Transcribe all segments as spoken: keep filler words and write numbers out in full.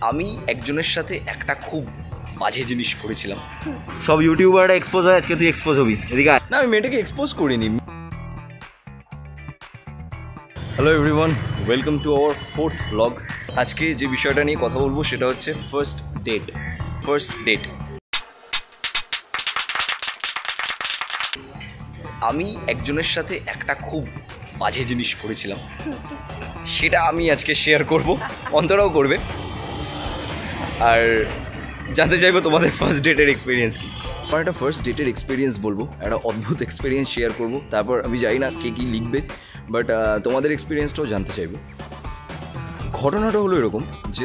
আমি একজনের সাথে একটা খুব বাজে জিনিস করেছিলাম। সব ইউটিউবাররা এক্সপোজ হয়, আজকে তুই এক্সপোজ হবি। এদিকে না, আমি মেয়েটাকে এক্সপোজ করিনি। Hello everyone, welcome to our fourth blog. আজকে যে বিষয়টা নিয়ে কথা বলবো সেটা হচ্ছে ফার্স্ট ডেট। ফার্স্ট ডেট আমি একজনের সাথে একটা খুব বাজে জিনিস করেছিলাম, সেটা আমি আজকে শেয়ার করব, অন্তরাও করবে, আর জানতে চাইবো তোমাদের ফার্স্ট ডেটের এক্সপিরিয়েন্স কী। আমার একটা ফার্স্ট ডেটের এক্সপিরিয়েন্স বলবো, একটা অদ্ভুত এক্সপিরিয়েন্স শেয়ার করব, তারপর আমি জানি না কে কী লিখবে, বাট তোমাদের এক্সপিরিয়েন্সটাও জানতে চাইবো। ঘটনাটা হলো এরকম যে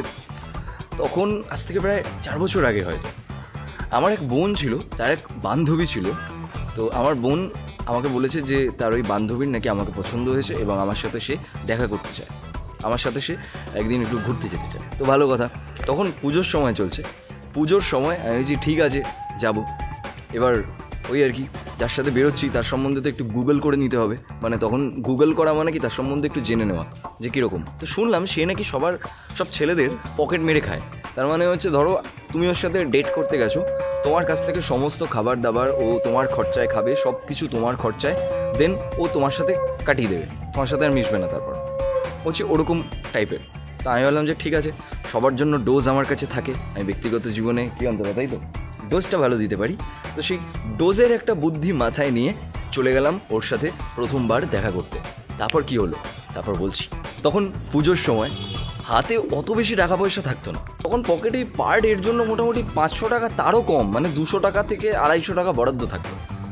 তখন আজ থেকে প্রায় চার বছর আগে হয়তো আমার এক বোন ছিল, তার এক বান্ধবী ছিল। তো আমার বোন আমাকে বলেছে যে তার ওই বান্ধবীর নাকি আমাকে পছন্দ হয়েছে এবং আমার সাথে সে দেখা করতে চায়, আমার সাথে সে একদিন একটু ঘুরতে যেতে চায়। তো ভালো কথা, তখন পুজোর সময় চলছে। পুজোর সময় আমি বলছি ঠিক আছে যাব। এবার ওই আর কি, যার সাথে বেরোচ্ছি তার সম্বন্ধে তো একটু গুগল করে নিতে হবে, মানে তখন গুগল করা মানে কি তার সম্বন্ধে একটু জেনে নেওয়া যে কীরকম। তো শুনলাম সে নাকি সবার সব ছেলেদের পকেট মেরে খায়। তার মানে হচ্ছে ধরো তুমি ওর সাথে ডেট করতে গেছো, তোমার কাছ থেকে সমস্ত খাবার দাবার ও তোমার খরচায় খাবে, সব কিছু তোমার খরচায়, দেন ও তোমার সাথে কাটিয়ে দেবে, তোমার সাথে আর মিশবে না। তারপর হচ্ছে ওরকম টাইপের। তা আমি বললাম যে ঠিক আছে, সবার জন্য ডোজ আমার কাছে থাকে, আমি ব্যক্তিগত জীবনে কী অন্তত তাই তো ডোজটা ভালো দিতে পারি। তো সেই ডোজের একটা বুদ্ধি মাথায় নিয়ে চলে গেলাম ওর সাথে প্রথমবার দেখা করতে। তারপর কি হলো তারপর বলছি। তখন পুজোর সময় হাতে অত বেশি টাকা পয়সা থাকতো না, তখন পকেটে পার ডের জন্য মোটামুটি পাঁচশো টাকা, তারও কম, মানে দুশো টাকা থেকে আড়াইশো টাকা বরাদ্দ থাকতো।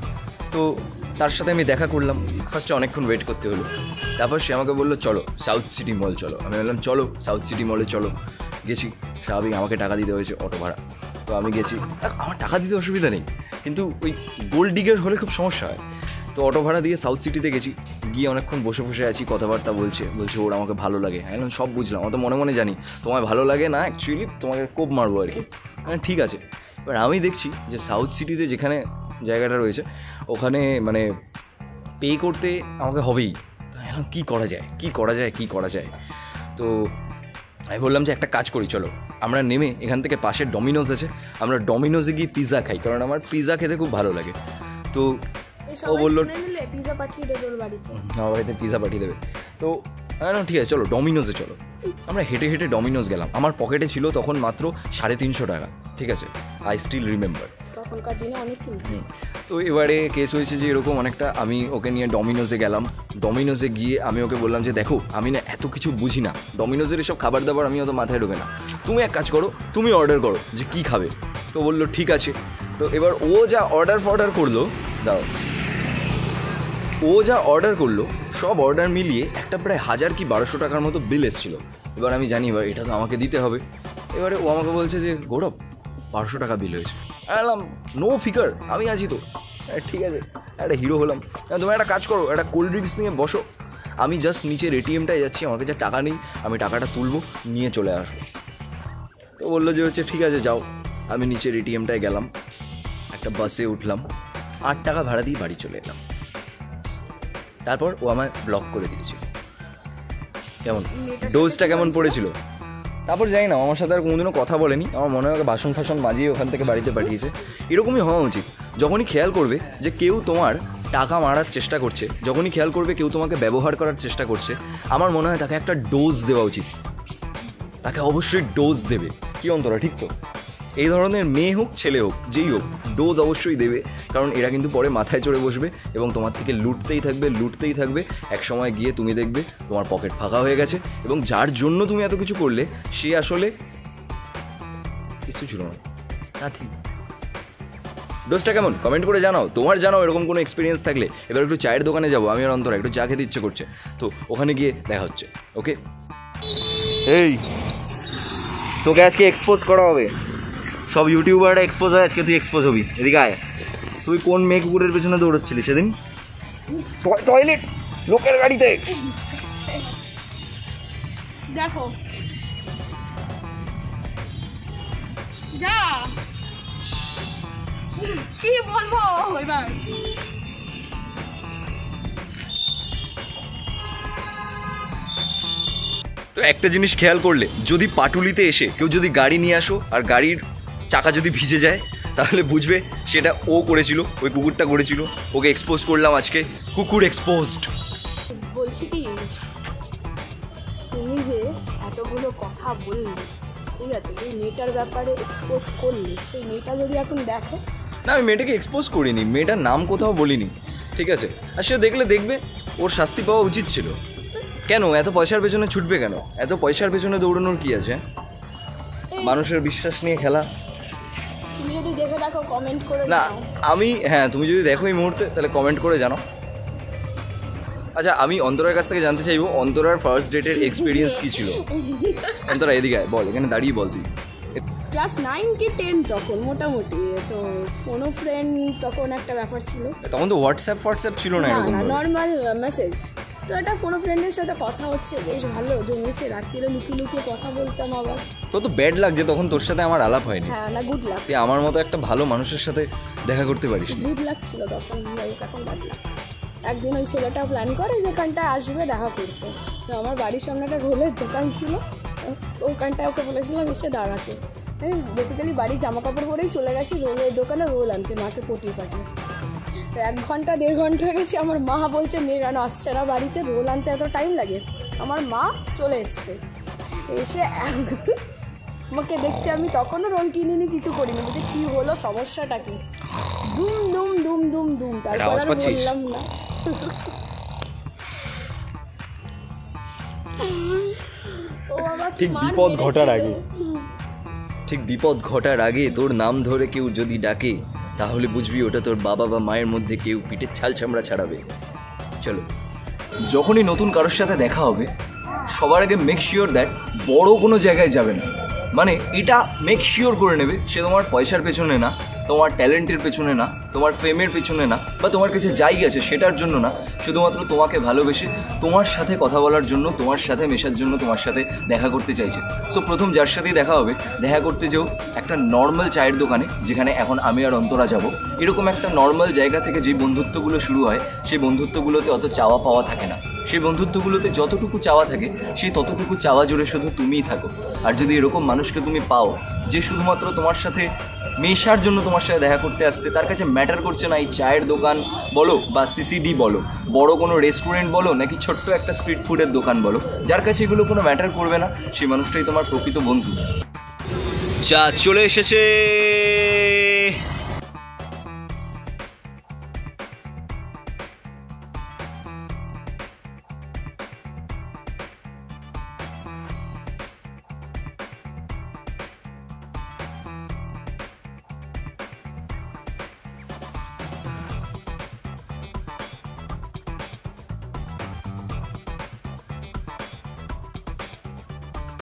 তো তার সাথে আমি দেখা করলাম। ফার্স্টে অনেকক্ষণ ওয়েট করতে হলো, তারপর সে আমাকে বললো চলো সাউথ সিটি মল চলো। আমি বললাম চলো সাউথ সিটি মলে চলো। গেছি, স্বাভাবিক আমাকে টাকা দিতে হয়েছে অটো ভাড়া। তো আমি গেছি, আমার টাকা দিতে অসুবিধা নেই, কিন্তু ওই গোল্ড ডিগার হলে খুব সমস্যা হয়। তো অটো ভাড়া দিয়ে সাউথ সিটিতে গেছি, গিয়ে অনেকক্ষণ বসে বসে আছি, কথাবার্তা বলছে বলছে ওর আমাকে ভালো লাগে। হ্যাঁ সব বুঝলাম, অত মনে মনে জানি তোমায় ভালো লাগে না, অ্যাকচুয়ালি তোমাকে কোপ মারবো আর কি। মানে ঠিক আছে। এবার আমি দেখছি যে সাউথ সিটিতে যেখানে জায়গাটা রয়েছে ওখানে মানে পে করতে আমাকে হবেই। তো এখন কী করা যায় কী করা যায় কী করা যায় তো আমি বললাম যে একটা কাজ করি, চলো আমরা নেমে এখান থেকে পাশের ডমিনোজ আছে, আমরা ডমিনোজে গিয়ে পিৎজা খাই, কারণ আমার পিৎজা খেতে খুব ভালো লাগে। তো ও বললো পিৎজা পাঠিয়ে দেবে ওর বাড়িতে, আমার বাড়িতে পিৎজা পাঠিয়ে দেবে। তো না ঠিক আছে চলো ডমিনোজে চলো। আমরা হেঁটে হেঁটে ডমিনোজ গেলাম। আমার পকেটে ছিল তখন মাত্র সাড়ে তিনশো টাকা, ঠিক আছে, আই স্টিল রিমেম্বার। তখনকার দিনে অনেক। তো এবারে কেস হয়েছে যে এরকম অনেকটা, আমি ওকে নিয়ে ডমিনোজে গেলাম। ডমিনোজে গিয়ে আমি ওকে বললাম যে দেখো আমি না এত কিছু বুঝি না, ডমিনোজের এসব খাবার দাবার আমি অত মাথায় ঢোকে না, তুমি এক কাজ করো তুমি অর্ডার করো যে কী খাবে। তো বললো ঠিক আছে। তো এবার ও যা অর্ডার ফর্ডার করলো, দাও ও যা অর্ডার করলো সব অর্ডার মিলিয়ে একটা প্রায় হাজার কি বারোশো টাকার মতো বিল এসেছিলো। এবার আমি জানি এবার এটা তো আমাকে দিতে হবে। এবারে ও আমাকে বলছে যে গৌরব বারোশো টাকা বিল হয়েছে। বললাম নো ফিকার, আমি আছি তো। ঠিক আছে, একটা হিরো হলাম। তুমি একটা কাজ করো, একটা কোল্ড ড্রিঙ্কস নিয়ে বসো, আমি জাস্ট নিচের এটিএমটায় যাচ্ছি, আমার কাছে টাকা নেই, আমি টাকাটা তুলবো নিয়ে চলে আসবো। তো বললো যে হচ্ছে ঠিক আছে যাও। আমি নিচের এটিএমটায় গেলাম, একটা বাসে উঠলাম, আট টাকা ভাড়া দিয়ে বাড়ি চলে এলাম। তারপর ও আমায় ব্লক করে দিয়েছিল। কেমন ডোজটা কেমন পড়েছিল তারপর জানি না, আমার সাথে আর কোনোদিনও কথা বলেনি। আমার মনে হয় বাসন ফাসন মাজিয়ে ওখান থেকে বাড়িতে পাঠিয়েছে। এরকমই হওয়া উচিত। যখনই খেয়াল করবে যে কেউ তোমার টাকা মারার চেষ্টা করছে, যখনই খেয়াল করবে কেউ তোমাকে ব্যবহার করার চেষ্টা করছে, আমার মনে হয় তাকে একটা ডোজ দেওয়া উচিত, তাকে অবশ্যই ডোজ দেবে। কি অন্তরা ঠিক তো? এই ধরনের মেয়ে হোক ছেলে হোক যেই হোক, ডোজ অবশ্যই দেবে, কারণ এরা কিন্তু পরে মাথায় চড়ে বসবে এবং তোমার থেকে লুটতেই থাকবে লুটতেই থাকবে এক সময় গিয়ে তুমি দেখবে তোমার পকেট ফাঁকা হয়ে গেছে এবং যার জন্য তুমি এত কিছু করলে সে আসলে কিছু ছিল না। তা ঠিক। ডোজটা কেমন কমেন্ট করে জানাও, তোমার জানাও এরকম কোনো এক্সপিরিয়েন্স থাকলে। এবার একটু চায়ের দোকানে যাবো আমি আর অন্তরা, একটু চা খেতে ইচ্ছে করছে, তো ওখানে গিয়ে দেখা হচ্ছে। ওকে, এই তোকে আজকে এক্সপোজ করা হবে, সব ইউটিউবাররা এক্সপোজ হয়, আজকে তুই এক্সপোজ হবি। এদিকে আয়। তুই কোন মেয়ে কুকুরের পেছনে দৌড়চ্ছিলি সেদিন? টয়লেট লোকের গাড়িতে। দেখো যা কি বলবো এবার। তো একটা জিনিস খেয়াল করলে, যদি পাটুলিতে এসে কেউ যদি গাড়ি নিয়ে আসো আর গাড়ির চাকা যদি ভিজে যায়, তাহলে বুঝবে সেটা ও করেছিল, ওই কুকুরটা করেছিল। ওকে এক্সপোজ করলাম আজকে, কুকুর এক্সপোজড। বলছি কি, তুমি যে এতগুলো কথা বললে, ঠিক আছে, যে মেয়েটার ব্যাপারে এক্সপোজ করলে, সেই মেয়েটা যদি এখন দেখে। না, আমি মেয়েটাকে এক্সপোজ করিনি, মেয়েটার নাম কোথাও বলিনি, ঠিক আছে। আর সে দেখলে দেখবে, ওর শাস্তি পাওয়া উচিত ছিল। কেন এত পয়সার পেছনে ছুটবে কেন? এত পয়সার পেছনে দৌড়ানোর কি আছে? মানুষের বিশ্বাস নিয়ে খেলা। তুমি যদি দেখে দেখো কমেন্ট করে না দাও। আমি, হ্যাঁ তুমি যদি দেখো এই মুহূর্তে, তাহলে কমেন্ট করে জানাও। আচ্ছা, আমি অন্তরার কাছ থেকে জানতে চাইবো অন্তরার ফার্স্ট ডেটের এক্সপিরিয়েন্স কী ছিল। অন্তরা এদিকে আয়, বল, এখানে দাঁড়িয়ে বল তুই। ক্লাস নাইন কি টেন তখন মোটামুটি, তো কোনো ফ্রেন্ড তখন একটা ব্যাপার ছিল। তখন তো হোয়াটসঅ্যাপ হোয়াটসঅ্যাপ ছিল না না এরকম না ভাবে। Normal message. তো একটা কোনো ফ্রেন্ডের সাথে কথা হচ্ছে, বেশ ভালো জমেছে, রাত্রিরে লুকিয়ে লুকিয়ে কথা বলতাম আবার। তো তো ব্যাড লাগছে তখন, তোর সাথে আমার আলাপ হয়নি। হ্যাঁ না, গুড লাক। তুই আমার মতো একটা ভালো মানুষের সাথে দেখা করতে পারিস নি। গুড লাক ছিল তখন, এখন ব্যাড লাক। একদিন ওই ছেলেটা প্ল্যান করে যেখানটায় আসবে দেখা করতে। তো আমার বাড়ির সামনে একটা রোলের দোকান ছিল, ওখানটায় ওকে বলেছিলাম এসে দাঁড়াতে। হ্যাঁ, বেসিক্যালি বাড়ির জামা কাপড় পরেই চলে গেছি রোলের দোকানে রোল আনতে, মাকে পটিয়ে পাঠিয়ে। তো এক ঘন্টা দেড় ঘন্টা হয়ে গেছে, আমার মা বলছে মেয়ে কেন আসছে না বাড়িতে, রোল আনতে এত টাইম লাগে। আমার মা চলে এসছে, এসে আমাকে দেখছে আমি তখনও রোল কিনিনি, কিছু করিনি। বলছে কী হলো, সমস্যাটা কি? দুম দুম দুম দুম দুম। তারপর আওয়াজ আমি পাচ্ছিস? বললাম না। ও আমাকে ঠিক মার বিপদ ঘটার মেরেছিল। আগে। ঠিক বিপদ ঘটার আগে তোর নাম ধরে কেউ যদি ডাকে, তাহলে বুঝবি ওটা তোর বাবা বা মায়ের মধ্যে কেউ পিঠের ছাল চামড়া ছাড়াবে। চলো, যখনই নতুন কারোর সাথে দেখা হবে, সবার আগে মেক শিওর দ্যাট বড় কোনো জায়গায় যাবে না। মানে এটা মেক শিওর করে নেবে সে তোমার পয়সার পেছনে না, তোমার ট্যালেন্টের পেছনে না, তোমার ফেমের পেছনে না, বা তোমার কাছে যাই আছে সেটার জন্য না, শুধুমাত্র তোমাকে ভালোবেসে তোমার সাথে কথা বলার জন্য, তোমার সাথে মেশার জন্য, তোমার সাথে দেখা করতে চাইছে। সো প্রথম যার সাথেই দেখা হবে, দেখা করতে যেও একটা নর্মাল চায়ের দোকানে, যেখানে এখন আমি আর অন্তরা যাব। এরকম একটা নর্মাল জায়গা থেকে যে বন্ধুত্বগুলো শুরু হয়, সেই বন্ধুত্বগুলোতে অত চাওয়া পাওয়া থাকে না। সেই বন্ধুত্বগুলোতে যতটুকু চাওয়া থাকে, সেই ততটুকু চাওয়া জুড়ে শুধু তুমিই থাকো। আর যদি এরকম মানুষকে তুমি পাও যে শুধুমাত্র তোমার সাথে মেশার জন্য তোমার সাথে দেখা করতে আসছে, তার কাছে ম্যাটার করছে না এই চায়ের দোকান বলো বা সিসিডি বলো, বড় কোনো রেস্টুরেন্ট বলো, নাকি ছোট্ট একটা স্ট্রিট ফুডের দোকান বলো, যার কাছে এগুলো কোনো ম্যাটার করবে না, সেই মানুষটাই তোমার প্রকৃত বন্ধু। চা চলে এসেছে।